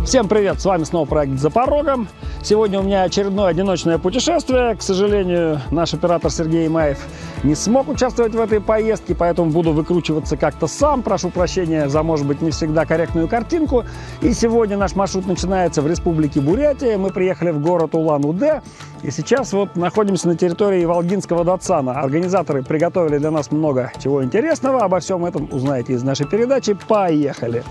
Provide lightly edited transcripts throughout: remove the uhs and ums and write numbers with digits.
Всем привет! С вами снова проект «За порогом». Сегодня у меня очередное одиночное путешествие. К сожалению, наш оператор Сергей Маев не смог участвовать в этой поездке, поэтому буду выкручиваться как-то сам. Прошу прощения за, может быть, не всегда корректную картинку. И сегодня наш маршрут начинается в республике Бурятия. Мы приехали в город Улан-Удэ. И сейчас вот находимся на территории Волгинского Датсана. Организаторы приготовили для нас много чего интересного. Обо всем этом узнаете из нашей передачи. Поехали!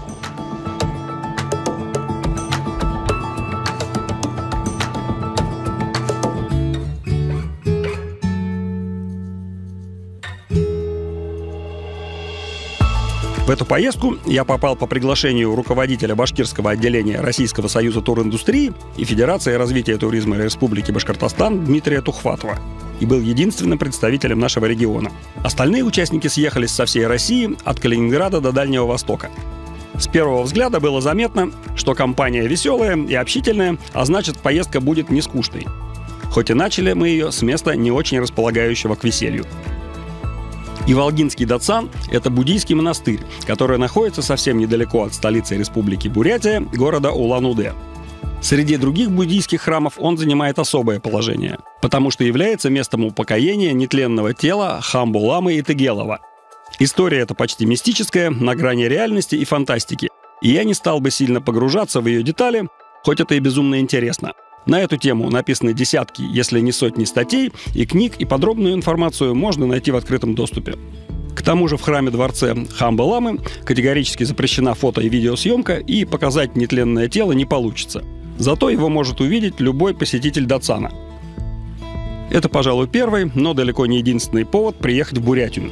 В эту поездку я попал по приглашению руководителя башкирского отделения Российского союза туриндустрии и Федерации развития туризма Республики Башкортостан Дмитрия Тухватова и был единственным представителем нашего региона. Остальные участники съехались со всей России, от Калининграда до Дальнего Востока. С первого взгляда было заметно, что компания веселая и общительная, а значит, поездка будет не скучной. Хоть и начали мы ее с места не очень располагающего к веселью. И Волгинский Датсан – это буддийский монастырь, который находится совсем недалеко от столицы Республики Бурятия, города Улан-Удэ. Среди других буддийских храмов он занимает особое положение, потому что является местом упокоения нетленного тела Хамбу-ламы и Тегелова. История эта почти мистическая, на грани реальности и фантастики, и я не стал бы сильно погружаться в ее детали, хоть это и безумно интересно. На эту тему написаны десятки, если не сотни статей и книг, и подробную информацию можно найти в открытом доступе. К тому же в храме-дворце Хамбы-ламы категорически запрещена фото- и видеосъемка, и показать нетленное тело не получится. Зато его может увидеть любой посетитель Датсана. Это, пожалуй, первый, но далеко не единственный повод приехать в Бурятию.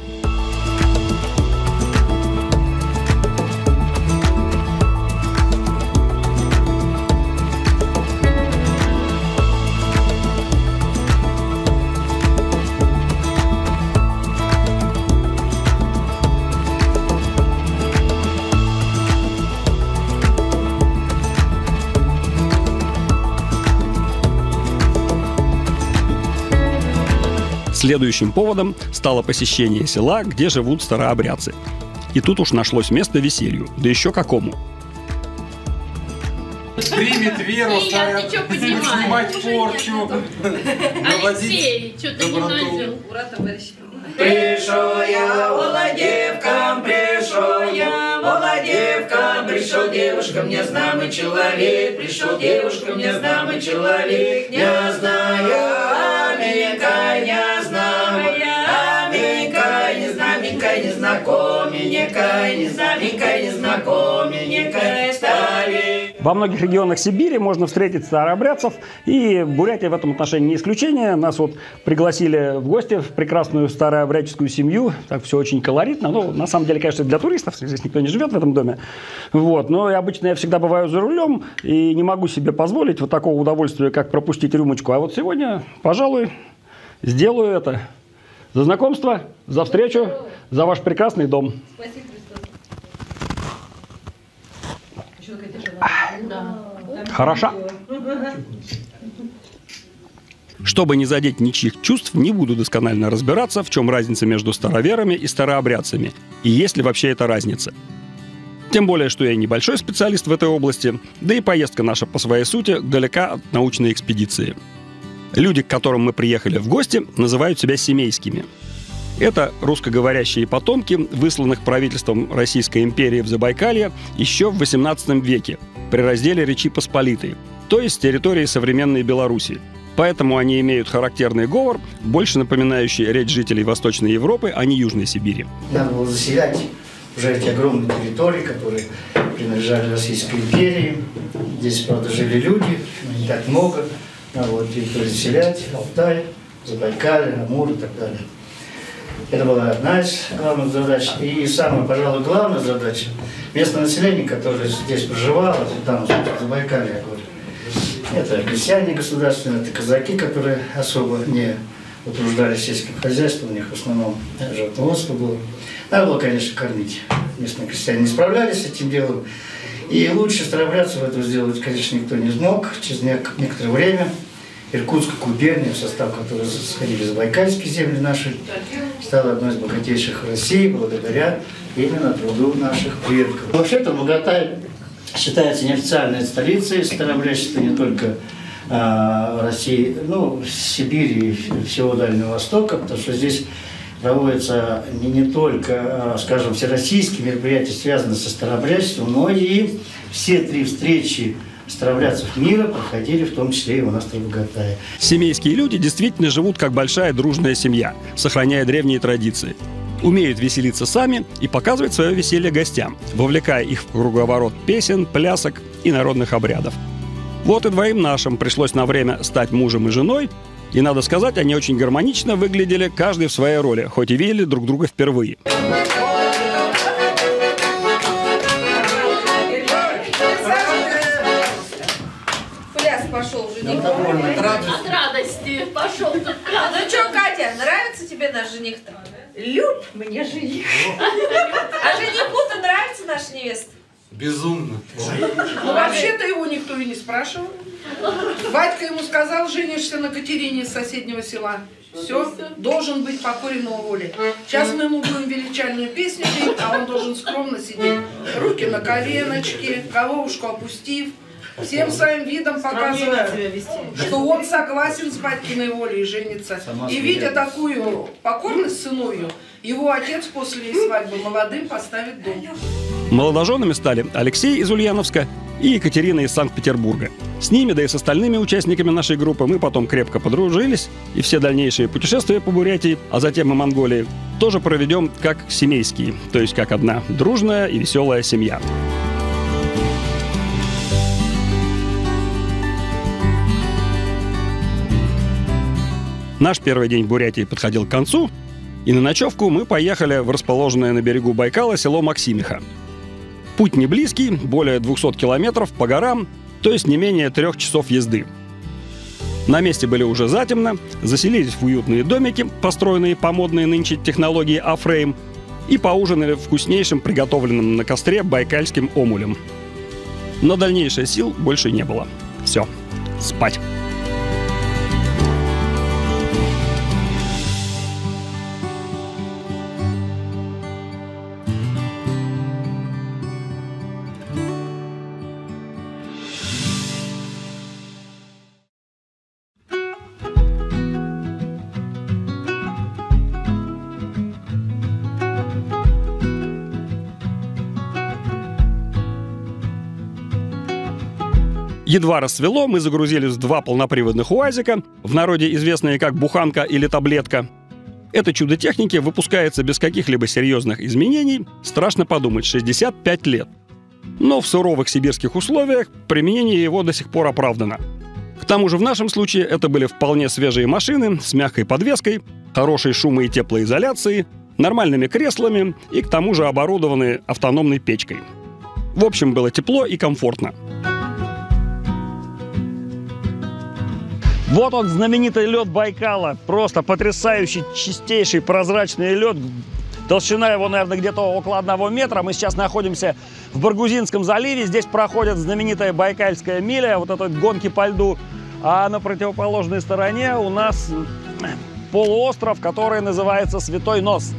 Следующим поводом стало посещение села, где живут старообрядцы. И тут уж нашлось место веселью, да еще какому. Примет веру, снимать порчу. Алексей, что ты не начал? Ура, товарищи. Пришел я молодевкам, пришел я молодевкам, пришел девушкам незнакомый человек, пришел девушкам незнакомый человек, не знаю, аменька, не знаю, аменька, незнаменька, незнакоменька, незнаменька, незнакоменька стали. Во многих регионах Сибири можно встретить старообрядцев, и Бурятия в этом отношении не исключение. Нас вот пригласили в гости в прекрасную старообрядческую семью. Так все очень колоритно. Ну, на самом деле, конечно, для туристов. Здесь никто не живет в этом доме. Вот. Но обычно я всегда бываю за рулем и не могу себе позволить вот такого удовольствия, как пропустить рюмочку. А вот сегодня, пожалуй, сделаю это. За знакомство, за встречу, за ваш прекрасный дом. Спасибо, Христос. Хороша. Чтобы не задеть ничьих чувств, не буду досконально разбираться, в чем разница между староверами и старообрядцами, и есть ли вообще эта разница. Тем более, что я небольшой специалист в этой области, да и поездка наша по своей сути далека от научной экспедиции. Люди, к которым мы приехали в гости, называют себя семейскими. Это русскоговорящие потомки, высланных правительством Российской империи в Забайкалье еще в XVIII веке при разделе Речи Посполитой, то есть территории современной Белоруссии. Поэтому они имеют характерный говор, больше напоминающий речь жителей Восточной Европы, а не Южной Сибири. Надо было заселять уже эти огромные территории, которые принадлежали Российской империи. Здесь, правда, жили люди, но не так много. Надо было территорию заселять, Алтай, Забайкалье, Амур и так далее. Это была одна из главных задач. И самая, пожалуй, главная задача – местное население, которое здесь проживало, там, в Забайкалье, я говорю. Это крестьяне государственные, это казаки, которые особо не утруждались сельским хозяйством, у них в основном животноводство было. Надо было, конечно, кормить. Местные крестьяне не справлялись с этим делом. И лучше старообрядцев этого сделать, конечно, никто не смог. Через некоторое время Иркутская губерния, в состав которой сходили забайкальские земли наши, стала одной из богатейших в России благодаря именно труду наших предков. Вообще-то богата считается неофициальной столицей старообрядчества не только в России, но в Сибири и всего Дальнего Востока, потому что здесь проводятся не только, скажем, всероссийские мероприятия, связанные со старообрядчеством, но и все 3 встречи старообрядцев мира проходили, в том числе и у нас в Табугатае. Семейские люди действительно живут как большая дружная семья, сохраняя древние традиции. Умеют веселиться сами и показывать свое веселье гостям, вовлекая их в круговорот песен, плясок и народных обрядов. Вот и двоим нашим пришлось на время стать мужем и женой, и, надо сказать, они очень гармонично выглядели, каждый в своей роли, хоть и видели друг друга впервые. Пошел жених. От радости пошел тут. Ну что, Катя, нравится тебе наш жених-то? Люб мне жених. А жениху-то нравится наша невеста? Безумно. Ну, вообще-то его никто и не спрашивал. Батька ему сказал, женишься на Катерине из соседнего села. Все, должен быть покорен его воле. Сейчас мы ему будем величальную песню петь, а он должен скромно сидеть. Руки на коленочки, головушку опустив. Всем своим видом показывая, что он согласен с батькиной волей и женится. И видя такую покорность сыновью, его отец после свадьбы молодым поставит дом. Молодоженами стали Алексей из Ульяновска и Екатерина из Санкт-Петербурга. С ними, да и с остальными участниками нашей группы мы потом крепко подружились, и все дальнейшие путешествия по Бурятии, а затем и Монголии, тоже проведем как семейские, то есть как одна дружная и веселая семья. Наш первый день в Бурятии подходил к концу, и на ночевку мы поехали в расположенное на берегу Байкала село Максимиха. Путь не близкий, более 200 километров по горам, то есть не менее 3 часов езды. На месте были уже затемно, заселились в уютные домики, построенные по модной нынче технологии А-фрейм, и поужинали вкуснейшим, приготовленным на костре байкальским омулем. Но дальнейших сил больше не было. Все, спать. Едва рассвело, мы загрузились в 2 полноприводных УАЗика, в народе известные как буханка или таблетка. Это чудо техники выпускается без каких-либо серьезных изменений, страшно подумать, 65 лет. Но в суровых сибирских условиях применение его до сих пор оправдано. К тому же в нашем случае это были вполне свежие машины с мягкой подвеской, хорошей шумо- и теплоизоляцией, нормальными креслами и к тому же оборудованные автономной печкой. В общем, было тепло и комфортно. Вот он, знаменитый лед Байкала. Просто потрясающий, чистейший, прозрачный лед. Толщина его, наверное, где-то около 1 метра. Мы сейчас находимся в Баргузинском заливе. Здесь проходит знаменитая Байкальская миля, вот этой гонки по льду. А на противоположной стороне у нас полуостров, который называется Святой Нос.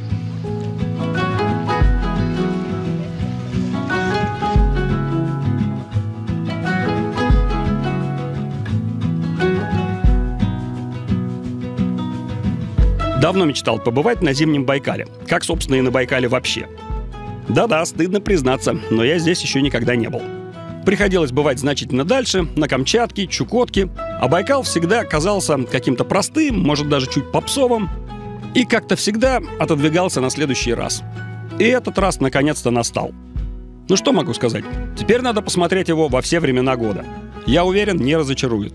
Давно мечтал побывать на зимнем Байкале, как, собственно, и на Байкале вообще. Да-да, стыдно признаться, но я здесь еще никогда не был. Приходилось бывать значительно дальше, на Камчатке, Чукотке, а Байкал всегда казался каким-то простым, может, даже чуть попсовым, и как-то всегда отодвигался на следующий раз. И этот раз наконец-то настал. Ну что могу сказать? Теперь надо посмотреть его во все времена года. Я уверен, не разочарует.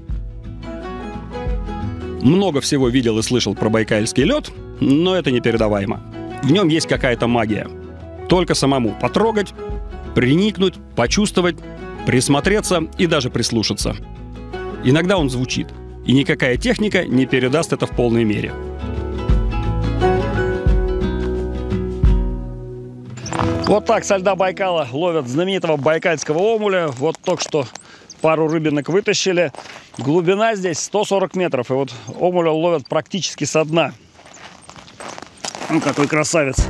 Много всего видел и слышал про байкальский лед, но это непередаваемо. В нем есть какая-то магия. Только самому потрогать, приникнуть, почувствовать, присмотреться и даже прислушаться. Иногда он звучит, и никакая техника не передаст это в полной мере. Вот так со льда Байкала ловят знаменитого байкальского омуля. Вот только что пару рыбинок вытащили. Глубина здесь 140 метров. И вот омуля ловят практически со дна. Ну, какой красавец.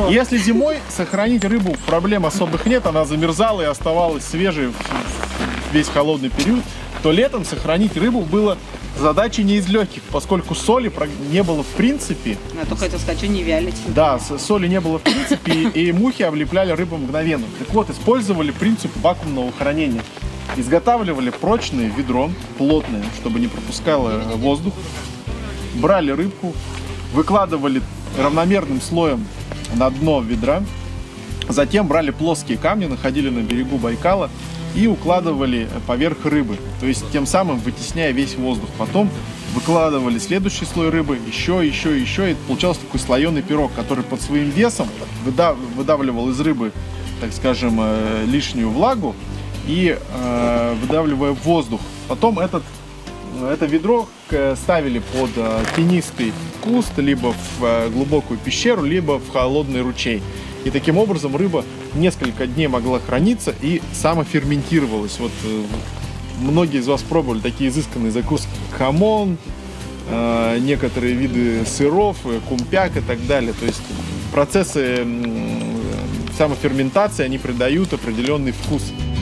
Если зимой сохранить рыбу, проблем особых нет, она замерзала и оставалась свежей весь холодный период, то летом сохранить рыбу было задачей не из легких, поскольку соли не было в принципе. Я только хотел сказать, что не вялить. Да, соли не было в принципе, и мухи облепляли рыбу мгновенно. Так вот, использовали принцип вакуумного хранения. Изготавливали прочное ведро, плотное, чтобы не пропускало воздух. Брали рыбку, выкладывали равномерным слоем на дно ведра. Затем брали плоские камни, находили на берегу Байкала и укладывали поверх рыбы. То есть тем самым вытесняя весь воздух. Потом выкладывали следующий слой рыбы, еще. И получался такой слоеный пирог, который под своим весом выдавливал из рыбы, так скажем, лишнюю влагу и выдавливая воздух. Потом это ведро ставили под тенистый куст, либо в глубокую пещеру, либо в холодный ручей. И таким образом рыба несколько дней могла храниться и самоферментировалась. Вот многие из вас пробовали такие изысканные закуски, как хамон, некоторые виды сыров, кумпяк и так далее. То есть процессы самоферментации, они придают определенный вкус.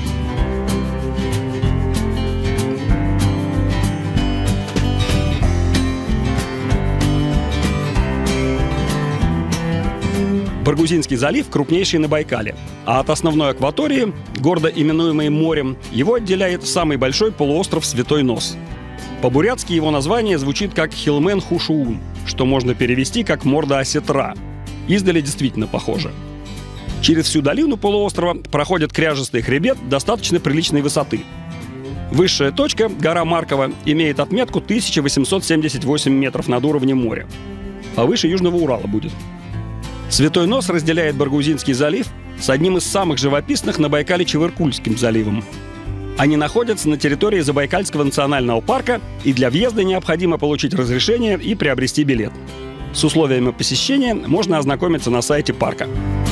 Баргузинский залив крупнейший на Байкале, а от основной акватории, гордо именуемой морем, его отделяет самый большой полуостров Святой Нос. По-бурятски его название звучит как Хилмен-Хушуун, что можно перевести как «морда осетра». Издали действительно похоже. Через всю долину полуострова проходит кряжестый хребет достаточно приличной высоты. Высшая точка, гора Маркова, имеет отметку 1878 метров над уровнем моря. Повыше Южного Урала будет. Святой Нос разделяет Баргузинский залив с одним из самых живописных на Байкале Чевыркульским заливом. Они находятся на территории Забайкальского национального парка, и для въезда необходимо получить разрешение и приобрести билет. С условиями посещения можно ознакомиться на сайте парка.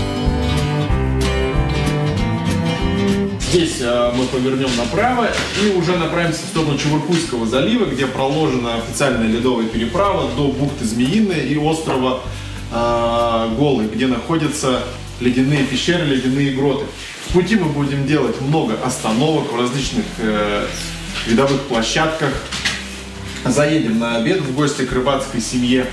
Здесь мы повернем направо и уже направимся в сторону Чевыркульского залива, где проложена официальная ледовая переправа до бухты Змеиной и острова Голый, где находятся ледяные пещеры, ледяные гроты. В пути мы будем делать много остановок в различных видовых площадках. Заедем на обед в гости к рыбацкой семье.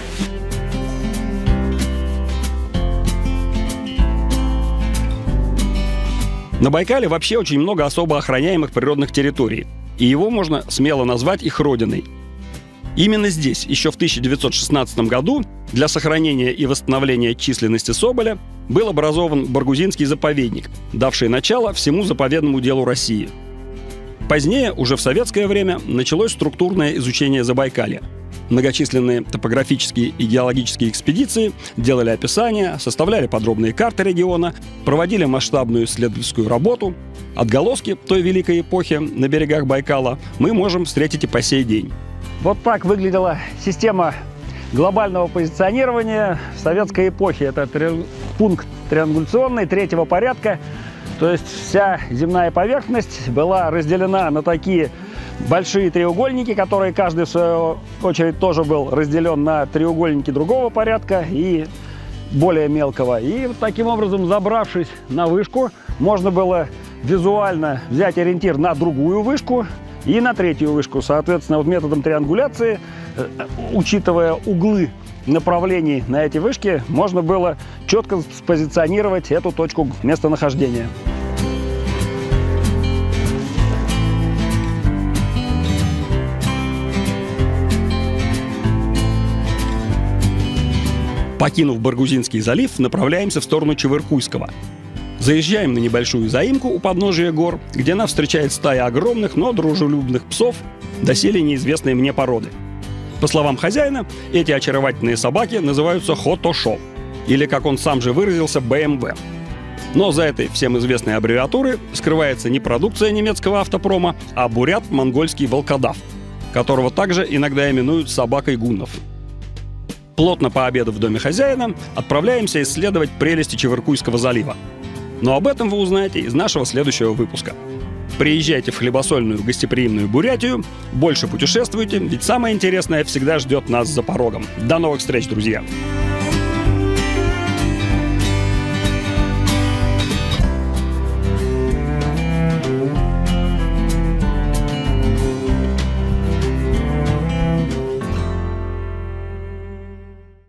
На Байкале вообще очень много особо охраняемых природных территорий, и его можно смело назвать их родиной. Именно здесь, еще в 1916 году, для сохранения и восстановления численности соболя был образован Баргузинский заповедник, давший начало всему заповедному делу России. Позднее, уже в советское время, началось структурное изучение Забайкалья. Многочисленные топографические и геологические экспедиции делали описания, составляли подробные карты региона, проводили масштабную исследовательскую работу. Отголоски той великой эпохи на берегах Байкала мы можем встретить и по сей день. Вот так выглядела система глобального позиционирования в советской эпохе. Это пункт триангуляционный третьего порядка. То есть вся земная поверхность была разделена на такие большие треугольники, которые каждый в свою очередь тоже был разделен на треугольники другого порядка и более мелкого. И таким образом, забравшись на вышку, можно было визуально взять ориентир на другую вышку и на третью вышку. Соответственно, вот методом триангуляции, учитывая углы направлений на эти вышки, можно было четко спозиционировать эту точку местонахождения. Покинув Баргузинский залив, направляемся в сторону Чевыркульского. Заезжаем на небольшую заимку у подножия гор, где нас встречает стая огромных, но дружелюбных псов, доселе неизвестной мне породы. По словам хозяина, эти очаровательные собаки называются Хотошо, или, как он сам же выразился, БМВ. Но за этой всем известной аббревиатурой скрывается не продукция немецкого автопрома, а бурят-монгольский волкодав, которого также иногда именуют собакой гуннов. Плотно пообедав в доме хозяина, отправляемся исследовать прелести Чевыркульского залива. Но об этом вы узнаете из нашего следующего выпуска. Приезжайте в хлебосольную гостеприимную Бурятию, больше путешествуйте, ведь самое интересное всегда ждет нас за порогом. До новых встреч, друзья!